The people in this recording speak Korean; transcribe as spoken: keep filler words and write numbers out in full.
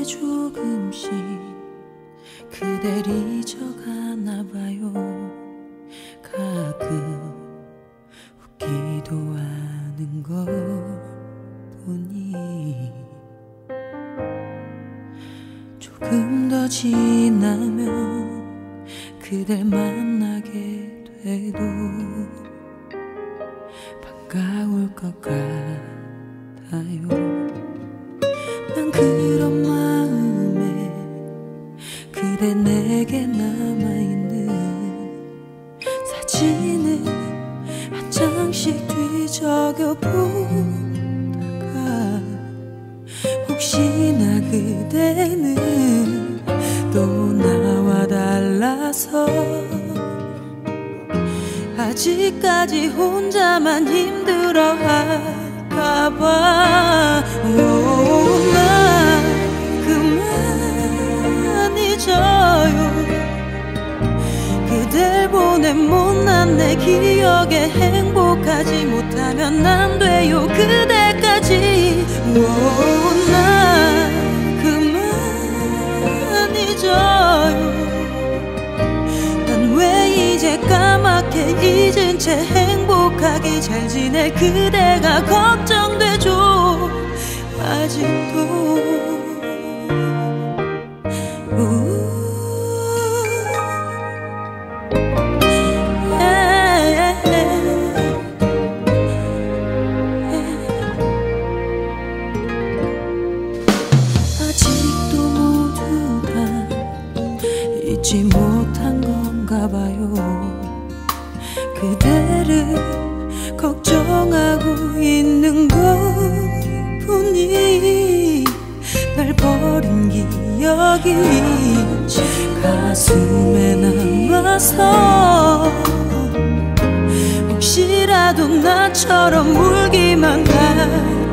조금씩 그댈 잊어가나 봐요. 가끔 웃기도 하는 것 보니 조금 더 지나면 그댈 만나게 돼도 반가울 것 같아요. 난 그런 마음에 그대 내게 남아있는 사진을 한 장씩 뒤적여 보다가 혹시나 그대는 또 나와 달라서 아직까지 혼자만 힘들어할까봐 나 그만 잊어요. 그댈 보낸 못난 내 기억에 행복하지 못하면 안 돼요. 그대까지 나 그만 잊어요. 난 왜 이제 까맣게 잊은 채 행복하게 잘 지낼 그대가 걱정되죠. 아직도 우 잊지 못한 건가 봐요. 그대를 걱정하고 있는 것뿐이 날 버린 기억이 가슴에 남아서 혹시라도 나처럼 울기만 할